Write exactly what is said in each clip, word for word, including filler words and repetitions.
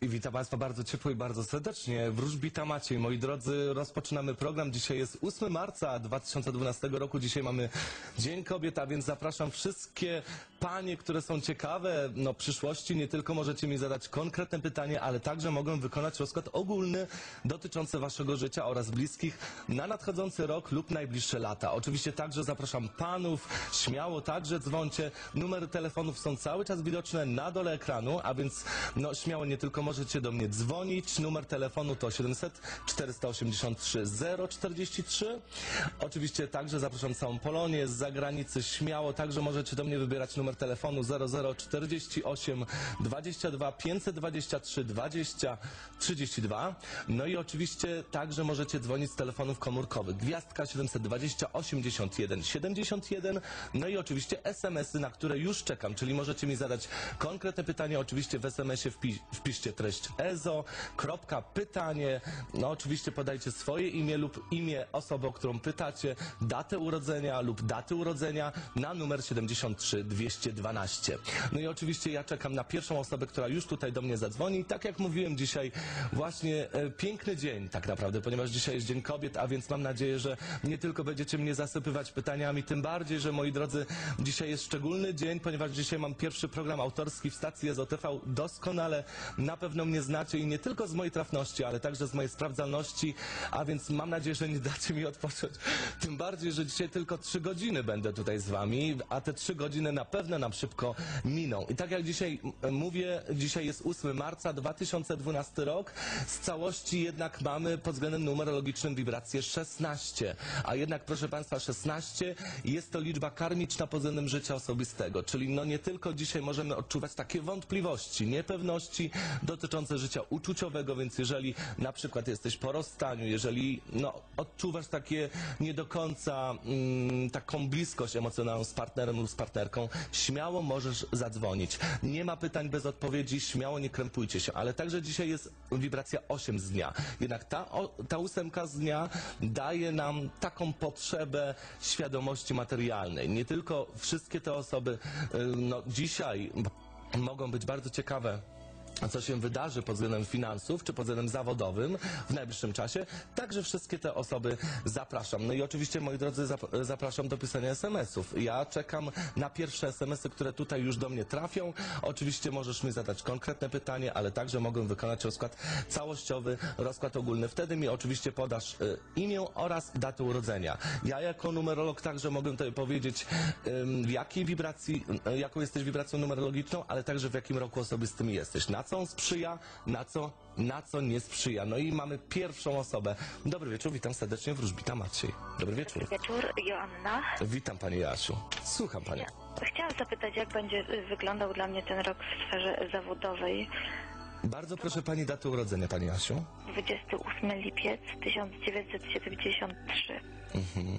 I witam Państwa bardzo ciepło i bardzo serdecznie. Wróżbita Maciej. Moi drodzy, rozpoczynamy program. Dzisiaj jest ósmego marca dwa tysiące dwunastego roku. Dzisiaj mamy Dzień Kobiet, a więc zapraszam wszystkie panie, które są ciekawe no, przyszłości. Nie tylko możecie mi zadać konkretne pytanie, ale także mogą wykonać rozkład ogólny dotyczący Waszego życia oraz bliskich na nadchodzący rok lub najbliższe lata. Oczywiście także zapraszam panów. Śmiało także dzwońcie. Numery telefonów są cały czas widoczne na dole ekranu, a więc no, śmiało nie tylko możecie do mnie dzwonić. Numer telefonu to siedemset czterysta osiemdziesiąt trzy zero czterdzieści trzy. Oczywiście także zapraszam całą Polonię z zagranicy. Śmiało także możecie do mnie wybierać numer telefonu zero zero czterdzieści osiem dwadzieścia dwa pięćset dwadzieścia trzy dwadzieścia trzydzieści dwa. No i oczywiście także możecie dzwonić z telefonów komórkowych. Gwiazdka siedemset dwadzieścia osiemdziesiąt jeden siedemdziesiąt jeden. No i oczywiście es em esy, na które już czekam, czyli możecie mi zadać konkretne pytanie. Oczywiście w es em esie wpi wpiszcie treść E Z O, kropka, pytanie. No oczywiście podajcie swoje imię lub imię osoby, o którą pytacie, datę urodzenia lub daty urodzenia na numer siedemdziesiąt trzy dwieście dwanaście. No i oczywiście ja czekam na pierwszą osobę, która już tutaj do mnie zadzwoni. I tak jak mówiłem, dzisiaj właśnie e, piękny dzień tak naprawdę, ponieważ dzisiaj jest Dzień Kobiet, a więc mam nadzieję, że nie tylko będziecie mnie zasypywać pytaniami, tym bardziej, że moi drodzy, dzisiaj jest szczególny dzień, ponieważ dzisiaj mam pierwszy program autorski w stacji E Z O T V. Doskonale na pewno mnie znacie i nie tylko z mojej trafności, ale także z mojej sprawdzalności, a więc mam nadzieję, że nie dacie mi odpocząć. Tym bardziej, że dzisiaj tylko trzy godziny będę tutaj z wami, a te trzy godziny na pewno nam szybko miną. I tak jak dzisiaj mówię, dzisiaj jest ósmego marca dwa tysiące dwunasty rok. Z całości jednak mamy pod względem numerologicznym wibrację szesnaście. A jednak, proszę Państwa, szesnaście jest to liczba karmiczna pod względem życia osobistego. Czyli no nie tylko dzisiaj możemy odczuwać takie wątpliwości, niepewności dotyczące życia uczuciowego, więc jeżeli na przykład jesteś po rozstaniu, jeżeli no, odczuwasz takie nie do końca mm, taką bliskość emocjonalną z partnerem lub z partnerką, śmiało możesz zadzwonić. Nie ma pytań bez odpowiedzi, śmiało nie krępujcie się, ale także dzisiaj jest wibracja osiem z dnia. Jednak ta, o, ta ósemka z dnia daje nam taką potrzebę świadomości materialnej. Nie tylko wszystkie te osoby y, no, dzisiaj mogą być bardzo ciekawe, co się wydarzy pod względem finansów, czy pod względem zawodowym w najbliższym czasie. Także wszystkie te osoby zapraszam. No i oczywiście, moi drodzy, zap zapraszam do pisania es em esów. Ja czekam na pierwsze es em esy, które tutaj już do mnie trafią. Oczywiście możesz mi zadać konkretne pytanie, ale także mogę wykonać rozkład całościowy, rozkład ogólny. Wtedy mi oczywiście podasz y, imię oraz datę urodzenia. Ja jako numerolog także mogę tutaj powiedzieć, y, w jakiej wibracji, y, jaką jesteś wibracją numerologiczną, ale także w jakim roku osobistym jesteś. Na co on sprzyja, na co, na co nie sprzyja. No i mamy pierwszą osobę. Dobry wieczór, witam serdecznie, wróżbita Maciej. Dobry wieczór. Dobry wieczór, Joanna. Witam Pani Jasiu. Słucham Panią. Chciałam zapytać, jak będzie wyglądał dla mnie ten rok w sferze zawodowej. Bardzo proszę Pani datę urodzenia, Pani Jasiu. dwudziestego ósmego lipiec tysiąc dziewięćset siedemdziesiąt trzy. Mhm.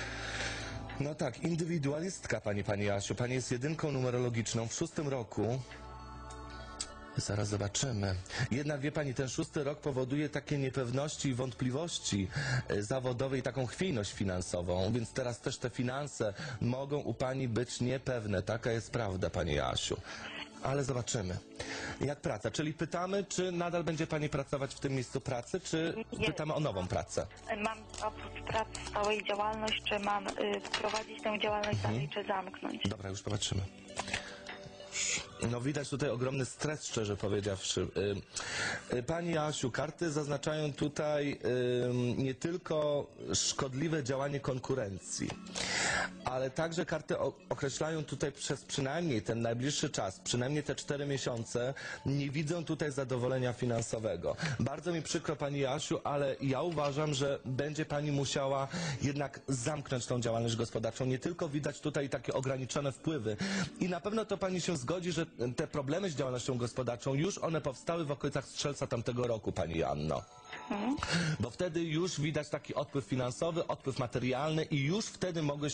No tak, indywidualistka Pani, Pani Jasiu. Pani jest jedynką numerologiczną w szóstym roku. Zaraz zobaczymy. Jednak wie Pani, ten szósty rok powoduje takie niepewności i wątpliwości e, zawodowe i taką chwiejność finansową, więc teraz też te finanse mogą u Pani być niepewne. Taka jest prawda, Pani Jasiu. Ale zobaczymy. Jak praca? Czyli pytamy, czy nadal będzie Pani pracować w tym miejscu pracy, czy Nie. pytamy o nową pracę? Mam oprócz pracy stałej działalność, czy mam y, prowadzić tę działalność Mhm. dalej, czy zamknąć? Dobra, już popatrzymy. No widać tutaj ogromny stres, szczerze powiedziawszy. Y, y, Pani Jasiu, karty zaznaczają tutaj y, nie tylko szkodliwe działanie konkurencji, ale także karty o, określają tutaj przez przynajmniej ten najbliższy czas, przynajmniej te cztery miesiące, nie widzą tutaj zadowolenia finansowego. Bardzo mi przykro, Pani Jasiu, ale ja uważam, że będzie Pani musiała jednak zamknąć tą działalność gospodarczą. Nie tylko widać tutaj takie ograniczone wpływy i na pewno to Pani się zgodzi, że te problemy z działalnością gospodarczą już one powstały w okolicach Strzelca tamtego roku, Pani Joanno. Bo wtedy już widać taki odpływ finansowy, odpływ materialny i już wtedy mogły się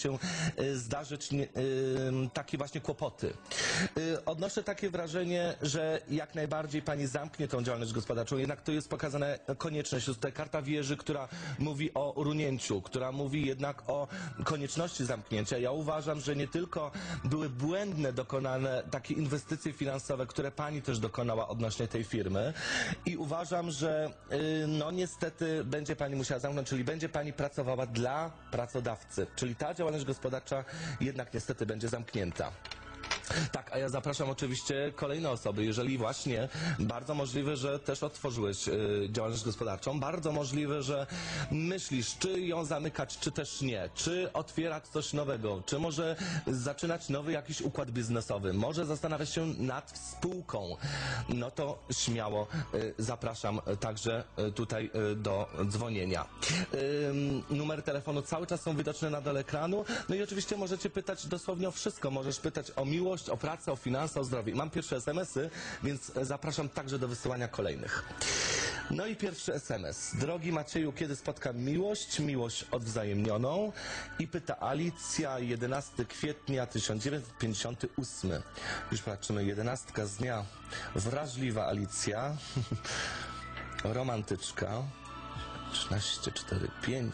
y, zdarzyć nie, y, takie właśnie kłopoty. Y, odnoszę takie wrażenie, że jak najbardziej pani zamknie tą działalność gospodarczą, jednak to jest pokazana konieczność. Jest tutaj karta wieży, która mówi o runięciu, która mówi jednak o konieczności zamknięcia. Ja uważam, że nie tylko były błędne dokonane takie inwestycje finansowe, które pani też dokonała odnośnie tej firmy i uważam, że y, no niestety będzie pani musiała zamknąć, czyli będzie pani pracowała dla pracodawcy, czyli ta działalność gospodarcza jednak niestety będzie zamknięta. Tak, a ja zapraszam oczywiście kolejne osoby, jeżeli właśnie bardzo możliwe, że też otworzyłeś y, działalność gospodarczą, bardzo możliwe, że myślisz, czy ją zamykać, czy też nie, czy otwierać coś nowego, czy może zaczynać nowy jakiś układ biznesowy, może zastanawiać się nad spółką, no to śmiało y, zapraszam także y, tutaj y, do dzwonienia. Y, numery telefonu cały czas są widoczne na dole ekranu, no i oczywiście możecie pytać dosłownie o wszystko, możesz pytać o miłość, o pracę, o finanse, o zdrowie. Mam pierwsze es em esy, więc zapraszam także do wysyłania kolejnych. No i pierwszy es em es. Drogi Macieju, kiedy spotkam miłość? Miłość odwzajemnioną. I pyta Alicja, jedenastego kwietnia tysiąc dziewięćset pięćdziesiąty ósmy. Już patrzymy, jedenastka z dnia. Wrażliwa Alicja. Romantyczka. trzynaście, cztery, pięć.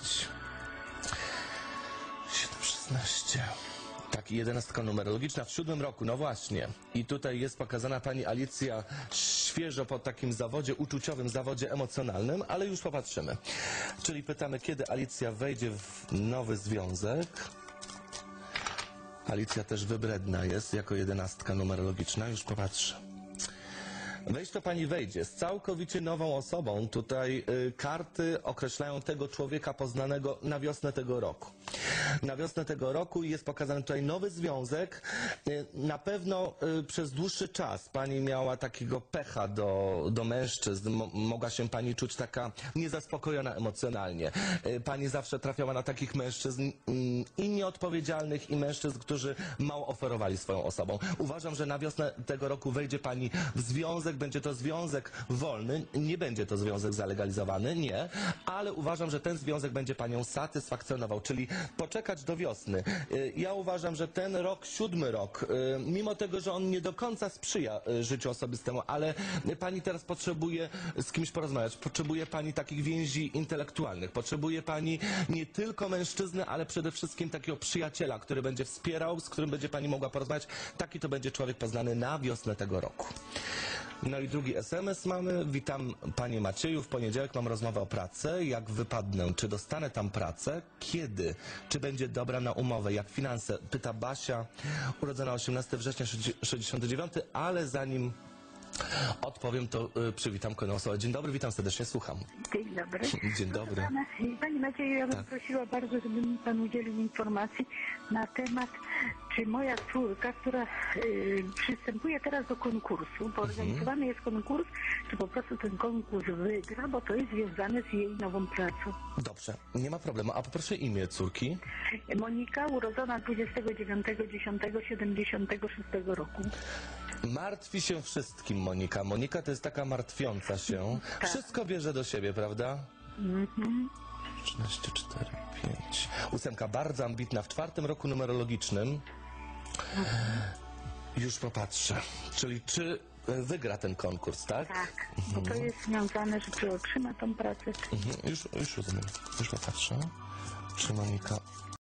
siedem, szesnaście. Tak, i jedenastka numerologiczna w siódmym roku, no właśnie. I tutaj jest pokazana pani Alicja świeżo po takim zawodzie uczuciowym, zawodzie emocjonalnym, ale już popatrzymy. Czyli pytamy, kiedy Alicja wejdzie w nowy związek. Alicja też wybredna jest jako jedenastka numerologiczna, już popatrzę. Wejść to pani wejdzie z całkowicie nową osobą. Tutaj y, karty określają tego człowieka poznanego na wiosnę tego roku. Na wiosnę tego roku jest pokazany tutaj nowy związek. Y, na pewno y, przez dłuższy czas pani miała takiego pecha do, do mężczyzn. Mo, mogła się pani czuć taka niezaspokojona emocjonalnie. Y, pani zawsze trafiała na takich mężczyzn y, i nieodpowiedzialnych, i mężczyzn, którzy mało oferowali swoją osobą. Uważam, że na wiosnę tego roku wejdzie pani w związek. Będzie to związek wolny, nie będzie to związek zalegalizowany, nie, ale uważam, że ten związek będzie panią satysfakcjonował, czyli poczekać do wiosny. Y, Ja uważam, że ten rok, siódmy rok, y, mimo tego, że on nie do końca sprzyja y, życiu osobistemu, ale pani teraz potrzebuje z kimś porozmawiać, potrzebuje pani takich więzi intelektualnych, potrzebuje pani nie tylko mężczyzny, ale przede wszystkim takiego przyjaciela, który będzie wspierał, z którym będzie pani mogła porozmawiać. Taki to będzie człowiek poznany na wiosnę tego roku. No i drugi es em es mamy. Witam panie Macieju, w poniedziałek mam rozmowę o pracę. Jak wypadnę? Czy dostanę tam pracę? Kiedy? Czy będzie dobra na umowę? Jak finanse? Pyta Basia, urodzona osiemnastego września sześćdziesiątego dziewiątego, ale zanim odpowiem, to y, przywitam kolejną osobę. Dzień dobry, witam serdecznie, słucham. Dzień dobry. Dzień dobry. Proszę pana, Panie Macieju, ja bym Tak. prosiła bardzo, żeby mi pan udzielił informacji na temat, czy moja córka, która y, przystępuje teraz do konkursu, bo organizowany jest konkurs, czy po prostu ten konkurs wygra, bo to jest związane z jej nową pracą. Dobrze, nie ma problemu. A poproszę imię córki. Monika, urodzona dwudziestego dziewiątego dziesiątego siedemdziesiątego szóstego roku. Martwi się wszystkim Monika. Monika to jest taka martwiąca się. Tak. Wszystko bierze do siebie, prawda? Mhm. trzynaście, cztery, pięć. Ósemka bardzo ambitna w czwartym roku numerologicznym. Już popatrzę. Czyli czy wygra ten konkurs, tak? Tak, bo to jest związane, że czy otrzyma tą pracę. Mhm. Już, już rozumiem. Już popatrzę. Czy Monika